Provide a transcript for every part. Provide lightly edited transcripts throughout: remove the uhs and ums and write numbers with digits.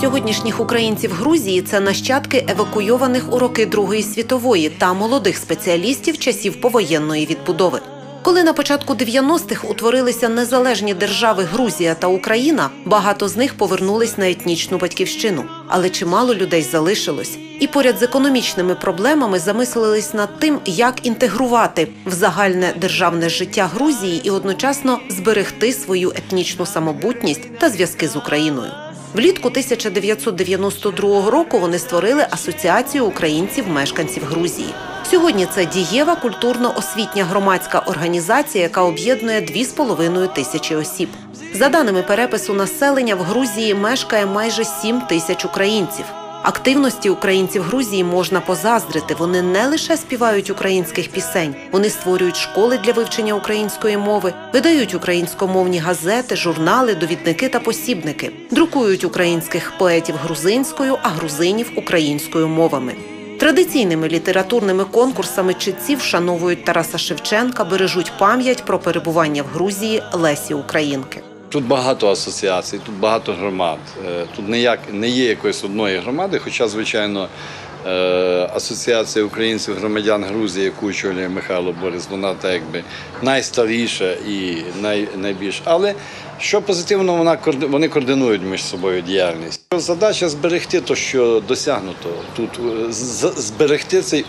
сьогоднішніх українців Грузії – це нащадки евакуйованих у роки Другої світової та молодих спеціалістів часів повоєнної відбудови. Коли на початку 90-х утворилися незалежні держави Грузія та Україна, багато з них повернулись на етнічну батьківщину. Але чимало людей залишилось. І поряд з економічними проблемами замислились над тим, як інтегрувати в загальне державне життя Грузії і одночасно зберегти свою етнічну самобутність та зв'язки з Україною. Влітку 1992 року вони створили Асоціацію українців-мешканців Грузії. Сьогодні це дієва культурно-освітня громадська організація, яка об'єднує 2,5 тисячі осіб. За даними перепису населення, в Грузії мешкає майже 7 тисяч українців. Активності українців Грузії можна позаздрити. Вони не лише співають українських пісень, вони створюють школи для вивчення української мови, видають українськомовні газети, журнали, довідники та посібники, друкують українських поетів грузинською, а грузинів – українською мовами. Традиційними літературними конкурсами читців вшановують Тараса Шевченка, бережуть пам'ять про перебування в Грузії Лесі Українки. Тут багато асоціацій, тут багато громад. Тут не є якоїсь одної громади, хоча, звичайно, Асоціація українців громадян Грузії, яку очолює Михайло Борис, вона так якби найстаріша і найбільша. Але що позитивно, вони координують між собою діяльність. Задача зберегти те, що досягнуто. Тут зберегти цей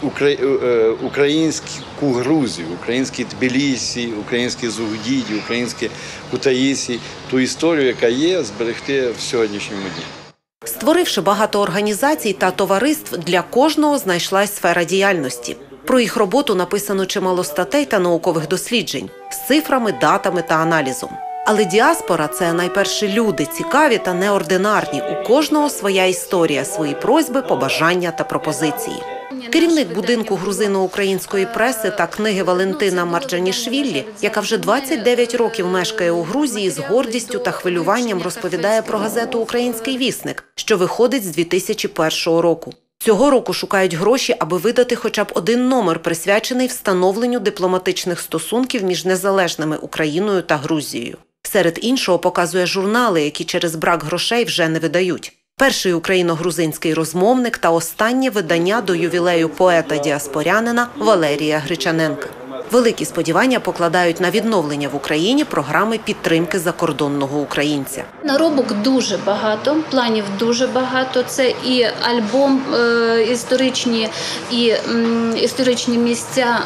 українську Грузію, український Тбілісі, український Зугдіді, український Кутаїсі, ту історію, яка є, зберегти в сьогоднішньому дні. Створивши багато організацій та товариств, для кожного знайшлась сфера діяльності. Про їх роботу написано чимало статей та наукових досліджень з цифрами, датами та аналізом. Але діаспора – це найперше люди, цікаві та неординарні. У кожного своя історія, свої просьби, побажання та пропозиції. Керівник будинку грузино-української преси та книги Валентина Марджанішвілі, яка вже 29 років мешкає у Грузії, з гордістю та хвилюванням розповідає про газету «Український вісник», що виходить з 2001 року. Цього року шукають гроші, аби видати хоча б один номер, присвячений встановленню дипломатичних стосунків між незалежними Україною та Грузією. Серед іншого показує журнали, які через брак грошей вже не видають. Перший україно-грузинський розмовник та останнє видання до ювілею поета-діаспорянина Валерія Гричаненка. Великі сподівання покладають на відновлення в Україні програми підтримки закордонного українця. Наробок дуже багато, планів дуже багато. Це і альбом історичні, і історичні місця,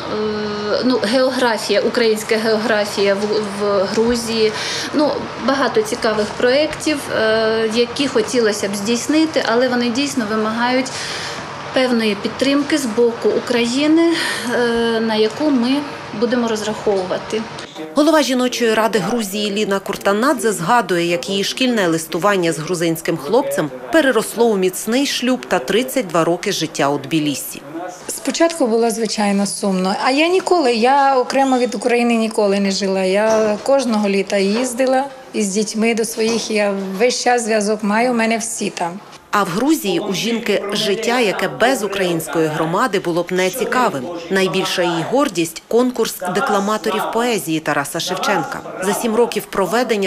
географія, українська географія в Грузії. Багато цікавих проєктів, які хотілося б здійснити, але вони дійсно вимагають певної підтримки з боку України, на яку ми будемо розраховувати. Голова жіночої ради Грузії Ліна Куртанадзе згадує, як її шкільне листування з грузинським хлопцем переросло у міцний шлюб та 32 роки життя у Тбілісі. Спочатку було, звичайно, сумно. А я окремо від України ніколи не жила. Я кожного літа їздила із дітьми до своїх, я весь час зв'язок маю, у мене всі там. А в Грузії у жінки життя, яке без української громади, було б нецікавим. Найбільша її гордість – конкурс декламаторів поезії Тараса Шевченка. За 7 років проведення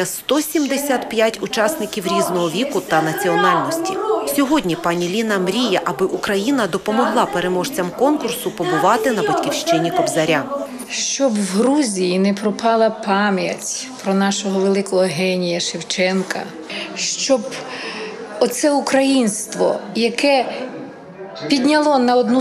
175 учасників різного віку та національності. Сьогодні пані Ліна мріє, аби Україна допомогла переможцям конкурсу побувати на батьківщині Кобзаря. Щоб в Грузії не пропала пам'ять про нашого великого генія Шевченка, щоб оце українство, яке підняв на одну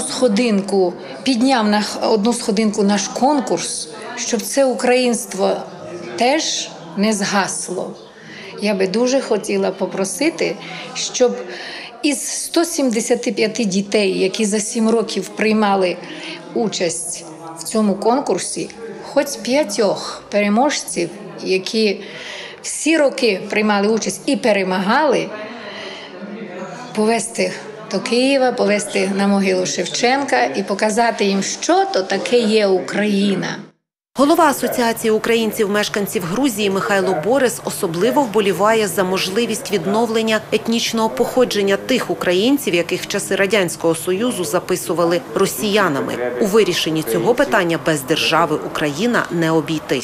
сходинку наш конкурс, щоб це українство теж не згасло. Я би дуже хотіла попросити, щоб із 175 дітей, які за 7 років приймали участь в цьому конкурсі, хоч 5 переможців, які всі роки приймали участь і перемагали, повести до Києва, повести на могилу Шевченка і показати їм, що то таке є Україна. Голова Асоціації українців-мешканців Грузії Михайло Борис особливо вболіває за можливість відновлення етнічного походження тих українців, яких в часи Радянського Союзу записували росіянами. У вирішенні цього питання без держави Україна не обійтись.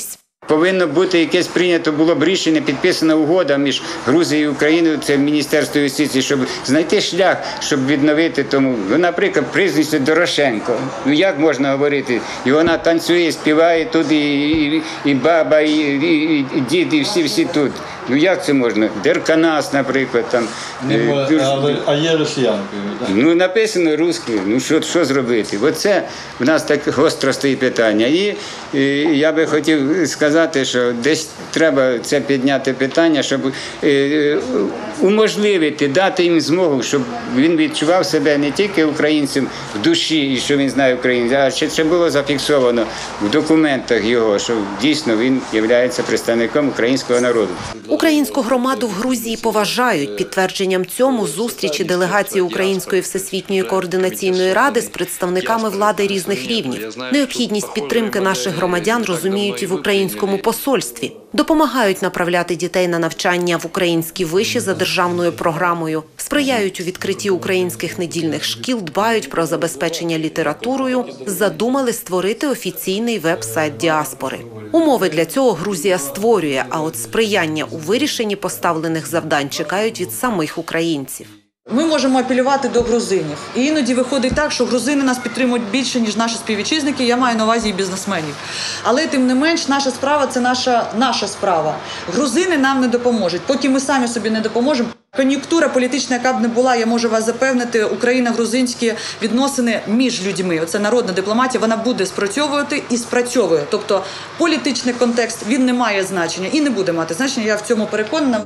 Повинно бути якесь прийнято було б рішення, підписана угода між Грузією і Україною, це Міністерство юстиції, щоб знайти шлях, щоб відновити тому. Ну, наприклад, прізвище Дорошенко. Ну як можна говорити? І вона танцює, співає тут, і баба, і дід, і всі тут. Ну як це можна? Дерканас, наприклад, там. А є росіянкою, так? Ну, написано русською, ну що зробити? Оце в нас так гостро стоїть питання. І я би хотів сказати, що десь треба це підняти питання, щоб уможливити, дати їм змогу, щоб він відчував себе не тільки українцем в душі, і що він знає українців, а ще це було зафіксовано в документах його, що дійсно він є представником українського народу. Українську громаду в Грузії поважають. Підтвердженням цьому зустрічі делегації Української Всесвітньої координаційної ради з представниками влади різних рівнів. Необхідність підтримки наших громадян розуміють і в українському посольстві. Допомагають направляти дітей на навчання в українські виші за державною програмою, сприяють у відкритті українських недільних шкіл, дбають про забезпечення літературою, задумали створити офіційний веб-сайт діаспори. Умови для цього Грузія створює, а от сприяння у вирішенні поставлених завдань чекають від самих українців. Ми можемо апелювати до грузинів. І іноді виходить так, що грузини нас підтримують більше, ніж наші співвітчизники, я маю на увазі і бізнесменів. Але тим не менш, наша справа – це наша справа. Грузини нам не допоможуть, поки ми самі собі не допоможемо. Кон'юнктура політична, яка б не була, я можу вас запевнити, україно-грузинські відносини між людьми, оце народна дипломатія, вона буде спрацьовувати і спрацьовує. Тобто політичний контекст, він не має значення і не буде мати значення, я в цьому переконана.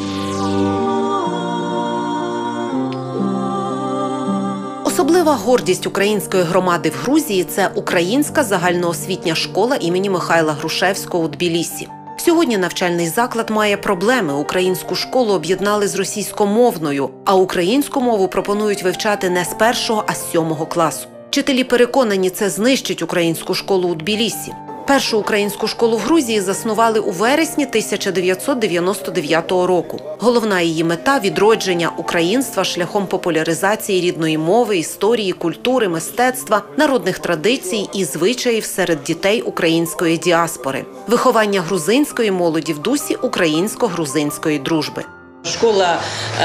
Особлива гордість української громади в Грузії – це українська загальноосвітня школа імені Михайла Грушевського у Тбілісі. Сьогодні навчальний заклад має проблеми. Українську школу об'єднали з російськомовною, а українську мову пропонують вивчати не з 1-го, а з 7-го класу. Вчителі переконані, це знищить українську школу у Тбілісі. Першу українську школу в Грузії заснували у вересні 1999 року. Головна її мета – відродження українства шляхом популяризації рідної мови, історії, культури, мистецтва, народних традицій і звичаїв серед дітей української діаспори. Виховання грузинської молоді в дусі українсько-грузинської дружби. Школа,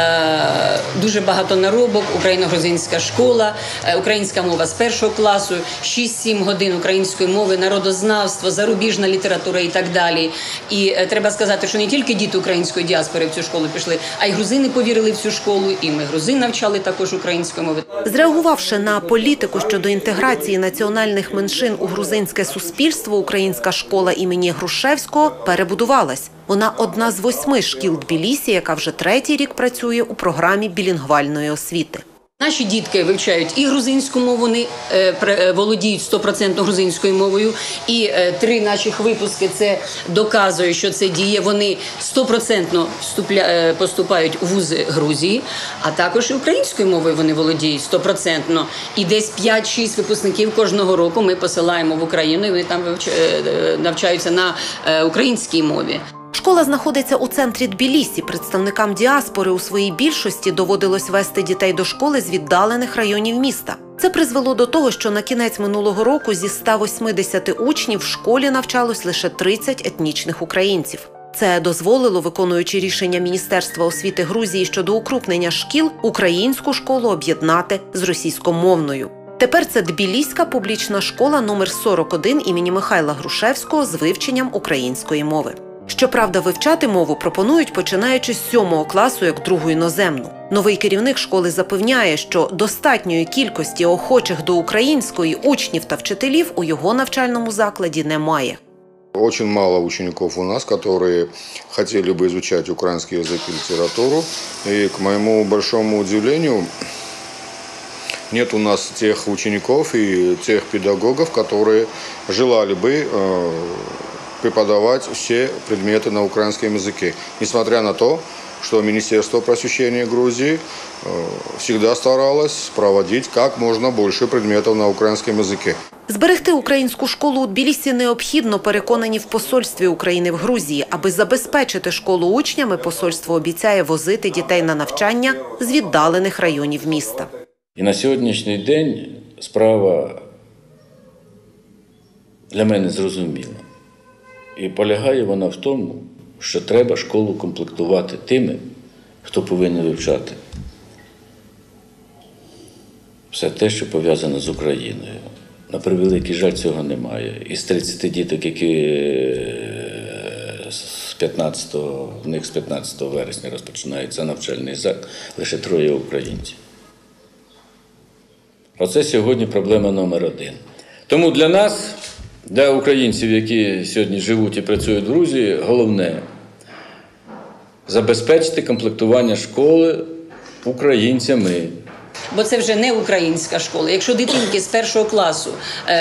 дуже багато наробок, україно-грузинська школа, українська мова з 1-го класу, 6-7 годин української мови, народознавство, зарубіжна література і так далі. І треба сказати, що не тільки діти української діаспори в цю школу пішли, а й грузини повірили в цю школу, і ми грузин навчали також української мови. Зреагувавши на політику щодо інтеграції національних меншин у грузинське суспільство, українська школа імені Грушевського перебудувалась. Вона одна з 8 шкіл Тбілісі, яка вже 3-й рік працює у програмі білінгвальної освіти. Наші дітки вивчають і грузинську мову, вони володіють 100% грузинською мовою. І 3 наших випуски це доказує, що це діє. Вони 100% поступають у вузи Грузії, а також і українською мовою вони володіють 100%. І десь 5-6 випускників кожного року ми посилаємо в Україну, і вони там навчаються на українській мові. Школа знаходиться у центрі Тбілісі. Представникам діаспори у своїй більшості доводилось вести дітей до школи з віддалених районів міста. Це призвело до того, що на кінець минулого року зі 180 учнів в школі навчалось лише 30 етнічних українців. Це дозволило, виконуючи рішення Міністерства освіти Грузії щодо укрупнення шкіл, українську школу об'єднати з російськомовною. Тепер це Тбіліська публічна школа номер 41 імені Михайла Грушевського з вивченням української мови. Щоправда, вивчати мову пропонують, починаючи з 7-го класу як другу іноземну. Новий керівник школи запевняє, що достатньої кількості охочих до української учнів та вчителів у його навчальному закладі немає. Очень мало учеников у нас, которые хотели бы изучать украинский язык и литературу. И, к моему большому удивлению, нет у нас тех учеников и тех педагогов, которые желали бы преподавать все предметы на украинском языке. Несмотря на то, что Министерство просвещения Грузии всегда старалось проводить как можно больше предметов на украинском языке. Зберегти українську школу у Тбілісі необхідно, переконані в посольстві України в Грузії. Аби забезпечити школу учнями, посольство обіцяє возити дітей на навчання з віддалених районів міста. І на сьогоднішній день справа для мене зрозуміла. І полягає вона в тому, що треба школу комплектувати тими, хто повинен вивчати все те, що пов'язане з Україною. На превеликий жаль, цього немає. Із 30 діток, які в них з 15 вересня розпочинається навчальний заклад, лише 3 українців. Оце сьогодні проблема номер 1. Тому для нас, для українців, які сьогодні живуть і працюють в Грузії, головне – забезпечити комплектування школи українцями. Бо це вже не українська школа. Якщо дитинки з 1 класу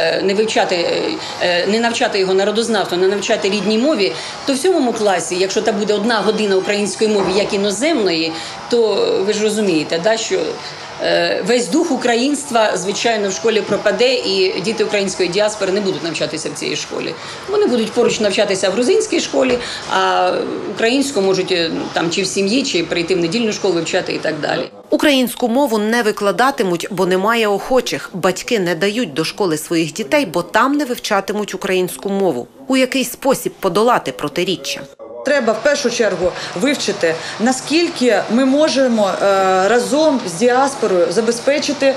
не навчати його народознавству, не навчати рідній мові, то в 7 класі, якщо там буде 1 година української мови, як іноземної, то ви ж розумієте, що весь дух українства, звичайно, в школі пропаде, і діти української діаспори не будуть навчатися в цій школі. Вони будуть поруч навчатися в грузинській школі, а українську можуть там чи в сім'ї, чи прийти в недільну школу вивчати і так далі. Українську мову не викладатимуть, бо немає охочих. Батьки не дають до школи своїх дітей, бо там не вивчатимуть українську мову. У який спосіб подолати протиріччя? Треба в першу чергу вивчити, наскільки ми можемо разом з діаспорою забезпечити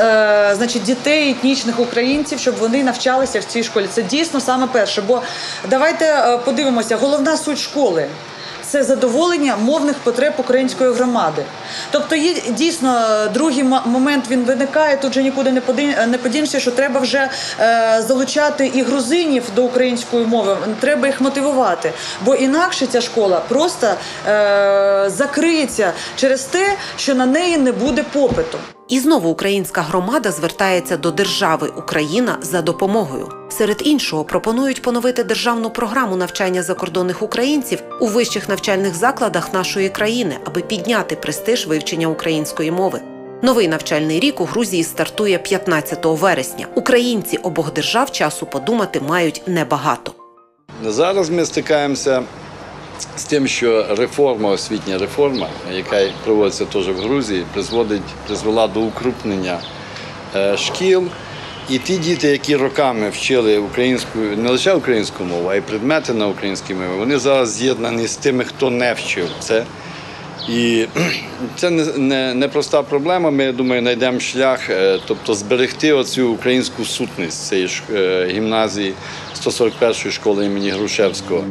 дітей етнічних українців, щоб вони навчалися в цій школі. Це дійсно саме перше. Бо давайте подивимося, головна суть школи – це задоволення мовних потреб української громади. Тобто є дійсно другий момент, він виникає, тут же нікуди не подінешся, що треба вже залучати і грузинів до української мови, треба їх мотивувати. Бо інакше ця школа просто закриється через те, що на неї не буде попиту. І знову українська громада звертається до держави Україна за допомогою. Серед іншого, пропонують поновити державну програму навчання закордонних українців у вищих навчальних закладах нашої країни, аби підняти престиж вивчення української мови. Новий навчальний рік у Грузії стартує 15 вересня. Українці обох держав часу подумати мають небагато. Зараз ми стикаємося з тим, що освітня реформа, яка проводиться теж в Грузії, призвела до укрупнення шкіл. І ті діти, які роками вчили не лише українську мову, а й предмети на українській мові, вони зараз з'єднані з тими, хто не вчив це. І це непроста проблема. Ми, я думаю, знайдемо шлях, тобто зберегти оцю українську сутність цієї гімназії 141-ї школи імені Грушевського.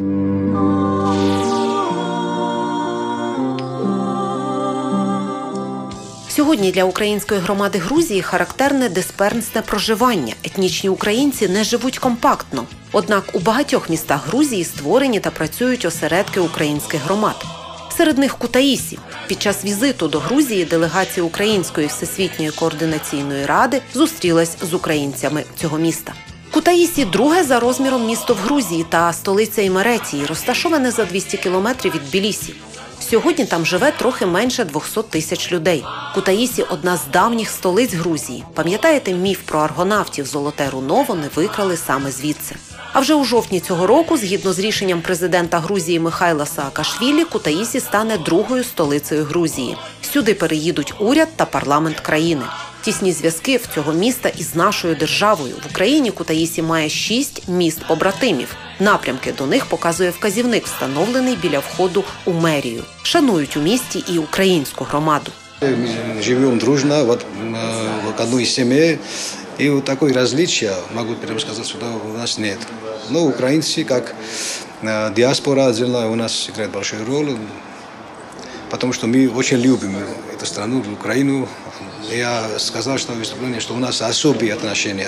Сьогодні для української громади Грузії характерне дисперсне проживання. Етнічні українці не живуть компактно. Однак у багатьох містах Грузії створені та працюють осередки українських громад. Серед них Кутаїсі. Під час візиту до Грузії делегація Української Всесвітньої координаційної ради зустрілась з українцями цього міста. Кутаїсі – друге за розміром місто в Грузії та столиця Імеретії, розташоване за 200 кілометрів від Тбілісі. Сьогодні там живе трохи менше 200 тисяч людей. Кутаїсі – одна з давніх столиць Грузії. Пам'ятаєте міф про аргонавтів «Золоте руно» вони викрали саме звідси. А вже у жовтні цього року, згідно з рішенням президента Грузії Михайла Саакашвілі, Кутаїсі стане другою столицею Грузії. Сюди переїдуть уряд та парламент країни. Тісні зв'язки в цього міста із нашою державою. В Україні Кутаїсі має 6 міст-побратимів. Напрямки до них показує вказівник, встановлений біля входу у мерію. Шанують у місті і українську громаду. Ми живемо дружно в одній сім'ї. И вот такое различие, могу прямо сказать, что у нас нет. Но украинцы, как диаспора отдельно, у нас играет большую роль, потому что мы очень любим эту страну, Украину. Я сказал, что выступление, что у нас особые отношения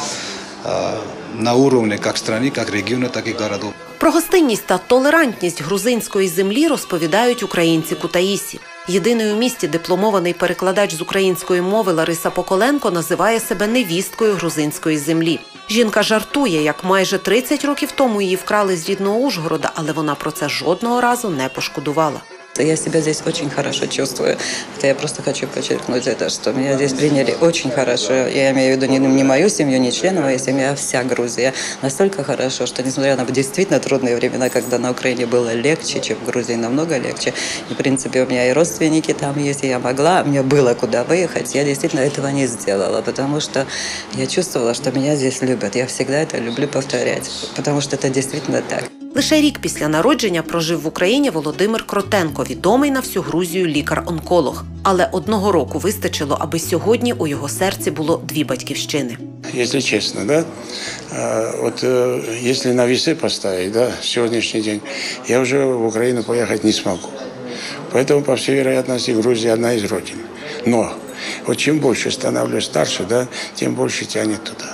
на уровне как страны, как региона, так и городов. Про гостинність та толерантність грузинської землі розповідають українці Кутаїсі. Єдиний у місті дипломований перекладач з української мови Лариса Поколенко називає себе невісткою грузинської землі. Жінка жартує, як майже 30 років тому її вкрали з рідного Ужгорода, але вона про це жодного разу не пошкодувала. Я себя здесь очень хорошо чувствую. Это я просто хочу подчеркнуть это, что меня здесь приняли очень хорошо. Я имею в виду не мою семью, не членов моей семьи, а вся Грузия. Настолько хорошо, что несмотря на действительно трудные времена, когда на Украине было легче, чем в Грузии, намного легче. И, в принципе, у меня и родственники там есть, и я могла, мне было куда выехать. Я действительно этого не сделала, потому что я чувствовала, что меня здесь любят. Я всегда это люблю повторять, потому что это действительно так. Лише рік після народження прожив в Україні Володимир Кротенко, відомий на всю Грузію лікар-онколог. Але одного року вистачило, аби сьогодні у його серці було дві батьківщини. Если честно, да, вот если на весы поставить, да, сегодняшний день, я уже в Украину поехать не смогу. Поэтому, по всей вероятности, Грузия одна из родин. Но вот чем больше становлюсь старше, да, тем больше тянет туда.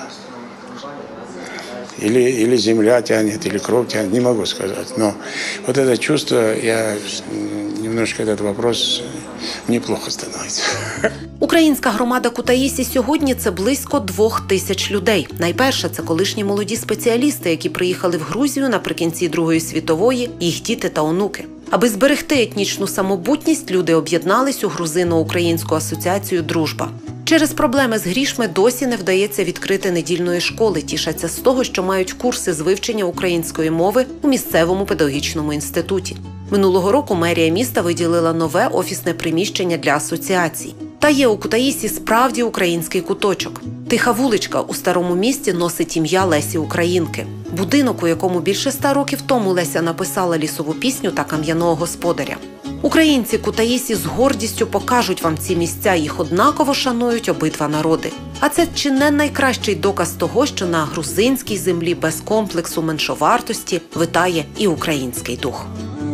Или земля тянет, или кровь тянет, не могу сказать. Но вот это чувство, я немножко этот вопрос, мне плохо становится. Українська громада Кутаїсі сьогодні – це близько 2000 людей. Найперше – це колишні молоді спеціалісти, які приїхали в Грузію наприкінці Другої світової, їх діти та онуки. Аби зберегти етнічну самобутність, люди об'єднались у Грузино-Українську асоціацію «Дружба». Через проблеми з грішми досі не вдається відкрити недільної школи, тішаться з того, що мають курси з вивчення української мови у місцевому педагогічному інституті. Минулого року мерія міста виділила нове офісне приміщення для асоціацій. Та є у Кутаїсі справді український куточок. Тиха вуличка у старому місті носить ім'я Лесі Українки. Будинок, у якому більше 100 років тому Леся написала лісову пісню та кам'яного господаря. Українці Кутаїсі з гордістю покажуть вам ці місця, їх однаково шанують обидва народи. А це чи не найкращий доказ того, що на грузинській землі без комплексу меншовартості витає і український дух.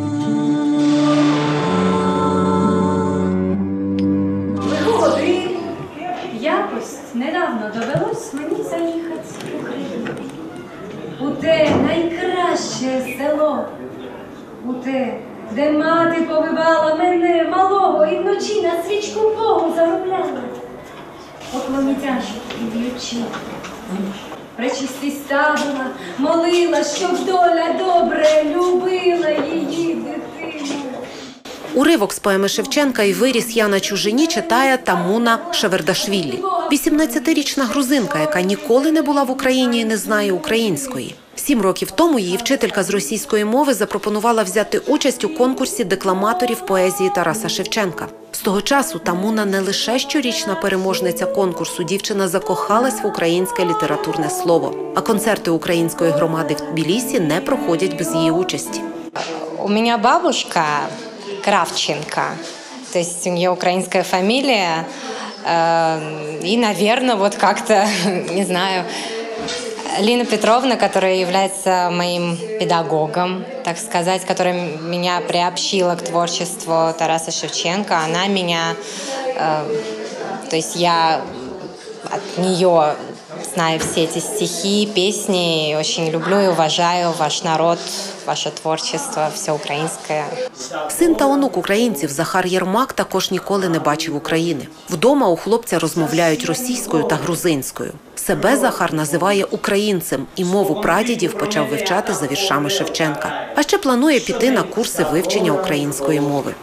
Якось недавно довелось мені заїхати в Україну. У те найкраще село. У те, де мати повивала мене малого і вночі на свічку Богу заробляла. Поклонітяжу і б'ючи. Пречисті ставила, молила, щоб доля добре любила її дитину. Уривок з поеми Шевченка «І виріс я на чужині» читає Тамуна Шевердашвілі. 18-річна грузинка, яка ніколи не була в Україні і не знає української. 7 років тому її вчителька з російської мови запропонувала взяти участь у конкурсі декламаторів поезії Тараса Шевченка. З того часу Тамуна не лише щорічна переможниця конкурсу, дівчина закохалась в українське літературне слово. А концерти української громади в Тбілісі не проходять без її участі. У меня бабушка Кравченко, то есть у нее украинская фамилия, и, наверное, вот как-то, не знаю, Лина Петровна, которая является моим педагогом, так сказать, которая меня приобщила к творчеству Тараса Шевченко, она меня, то есть я от нее знаю все эти стихи, песни, очень люблю и уважаю ваш народ, ваше творчество, все українське. Син та онук українців Захар Єрмак також ніколи не бачив України. Вдома у хлопця розмовляють російською та грузинською. Себе Захар називає українцем і мову прадідів почав вивчати за віршами Шевченка. А ще планує піти на курси вивчення української мови.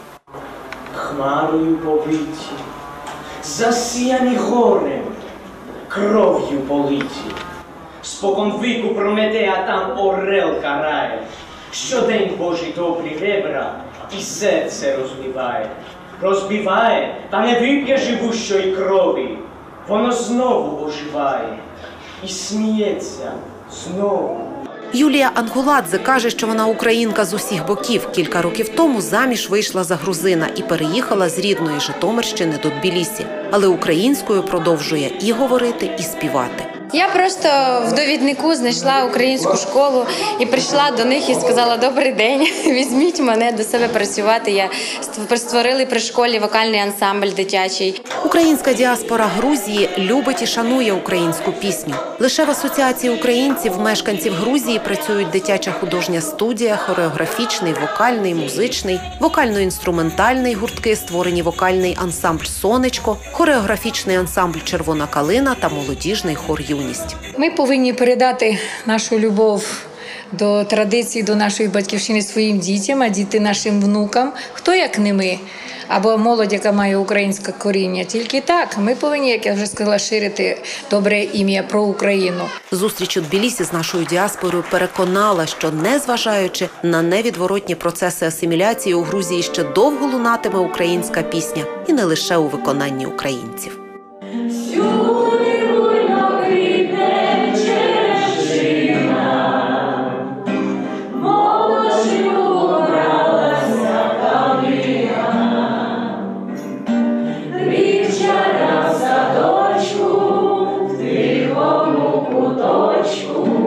Хмарою побиті, засіяні горем, кров'ю политі. Спокон віку Прометея там орел карає. Щодень Божі добрі ребра і серце розбиває. Розбиває, та не вип'є живущої крові. Воно знову оживає і сміється знову. Юлія Ангуладзе каже, що вона українка з усіх боків. Кілька років тому заміж вийшла за грузина і переїхала з рідної Житомирщини до Тбілісі. Але українською продовжує і говорити, і співати. Я просто в довіднику знайшла українську школу і прийшла до них і сказала: «Добрий день, візьміть мене до себе працювати». Створили при школі вокальний ансамбль дитячий. Українська діаспора Грузії любить і шанує українську пісню. Лише в Асоціації українців, мешканців Грузії працюють дитяча художня студія, хореографічний, вокальний, музичний, вокально-інструментальний гуртки, створені вокальний ансамбль «Сонечко», хореографічний ансамбль «Червона калина» та молодіжний хор «Юність». Ми повинні передати нашу любов до традицій, до нашої батьківщини своїм дітям, а діти нашим внукам. Хто як не ми? Або молодь, яка має українське коріння. Тільки так. Ми повинні, як я вже сказала, ширити добре ім'я про Україну. Зустріч у Тбілісі з нашою діаспорою переконала, що, незважаючи на невідворотні процеси асиміляції, у Грузії ще довго лунатиме українська пісня. І не лише у виконанні українців. More сорочку,